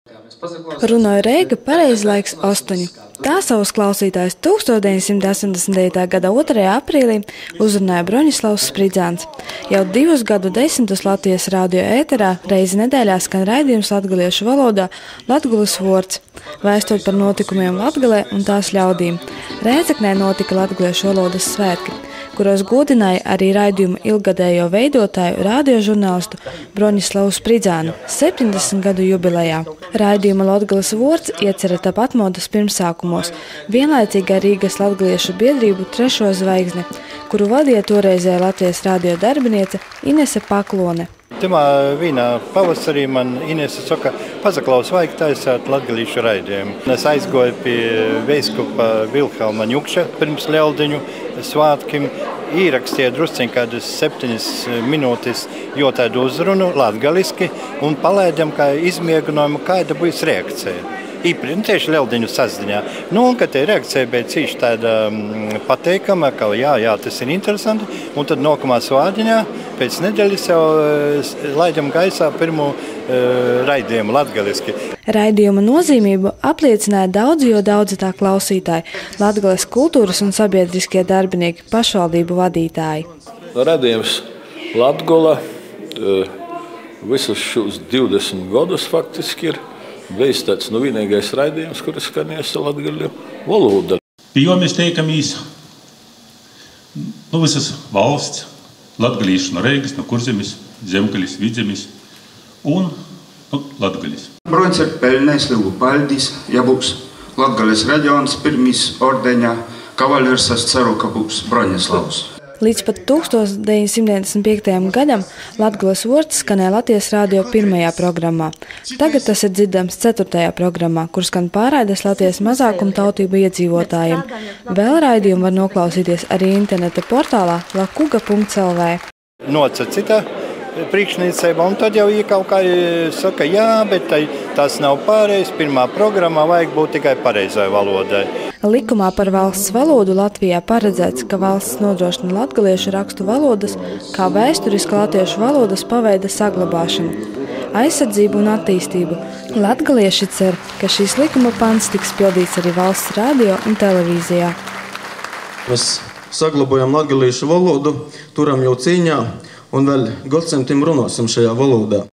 Runāja Reiga, pareizlaiks 8. Tā savus klausītājus 1989. gada 2. aprīlī uzrunāja Broņislavs Spridzāns. Jau 2 gadu desmitus Latvijas radio ēterā reizi nedēļā skan raidījums latgaliešu valodā Latgulis Vorts, vēstot par notikumiem Latgalē un tās ļaudīm. Rēzeknē notika latgaliešu valodas svētki, kuros godināja arī raidījuma ilgadējo veidotāju radiožurnālistu Broņislavu Spridzānu 70 gadu jubilejā. Raidījuma Latgulis Vorts iecerēta atmodas pirmsākumos, vienlaicīgi ar Rīgas latgaliešu biedrību 3. zvaigzni, kuru vadīja toreizējā Latvijas radio darbiniece Inese Paklone. Timā vienā pavasarī man Inese saka, pazaklaus, vajag taisāt latgalīšu raidījumu. Es aizgoju pie veiskupa Vilhelma Ņukša pirms ļaudiņu svātkim, īrakstīja drusciņ kādas 7 minūtes jotādu uzrunu latgaliski un palaidam kā izmēģinājumu, kāda būs reakcija. Tieši ļaudiņu sazdiņā. Un, kad te reakcija bija cīši tāda pateikama, ka jā, tas ir interesanti, un tad nākamā svādiņā pēc nedēļas jau laidam gaisā pirmo raidījumu latgaliski. Raidījuma nozīmību apliecināja daudzi tā klausītāji, Latgales kultūras un sabiedriskie darbinieki, pašvaldību vadītāji. Raidījums Latgola visus šos 20 gadus faktiski ir bijis tāds vienīgais raidījums, kuras skanēs latgaļu valoda. Pie jo mēs teikamies visas valsts, latgalīši no Reigas, no Kurzemes, Zemgalis, Vidzemes un latgalis. Broņs ir pelnējis lielu paldies, ja būs Latgales reģions pirmīs ordeņā kavalieris, es ceru, ka būs Broņislavs. Līdz pat 1995. gadam Latgulis Vorts skanēja Latvijas radio 1. programmā. Tagad tas ir dzirdams 4. programmā, kur skan pārraides Latvijas mazākumtautību iedzīvotājiem. Vēl raidījumu var noklausīties arī interneta portālā lakuga.lv. Noca cita priekšniecība, un tad jau kaut kā saka, jā, bet tas nav pareizi. Pirmā programmā vajag būt tikai pareizai valodai. Likumā par valsts valodu Latvijā paredzēts, ka valsts nodrošina latgaliešu rakstu valodas kā vēsturiska latviešu valodas paveida saglabāšanu, aizsardzību un attīstību. Latgalieši cer, ka šīs likuma pants tiks pildīts arī valsts radio un televīzijā. Mēs saglabājam latgaliešu valodu, turam jau cīņā un vēl gadsimtiem runāsim šajā valodā.